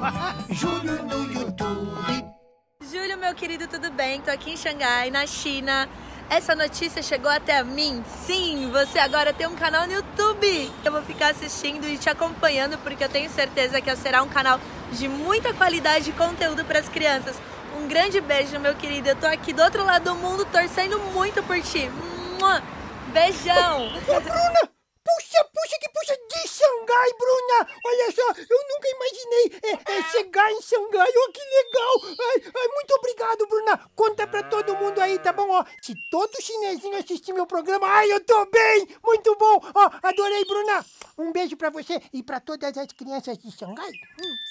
Júlio no YouTube. Júlio, meu querido, tudo bem? Tô aqui em Xangai, na China. Essa notícia chegou até mim. Sim, você agora tem um canal no YouTube. Eu vou ficar assistindo e te acompanhando porque eu tenho certeza que será um canal de muita qualidade de conteúdo para as crianças. Um grande beijo, meu querido. Eu tô aqui do outro lado do mundo torcendo muito por ti. Beijão! Ô, Bruna! Puxa de Xangai, Bruna! Olha só, eu nunca imaginei chegar em Xangai. Oh, que legal! Ai, muito obrigado, Bruna. Conta pra todo mundo aí, tá bom? Ó, se todo chinesinho assistir meu programa, ai, eu tô bem! Muito bom! Ó, adorei, Bruna! Um beijo pra você e pra todas as crianças de Xangai.